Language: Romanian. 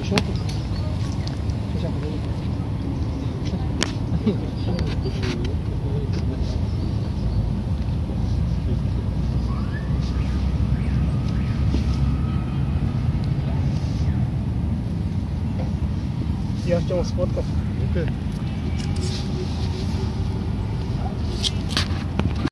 Пошел тут? Сейчас, подожди. Я Артема сфоткал. Ну-ка.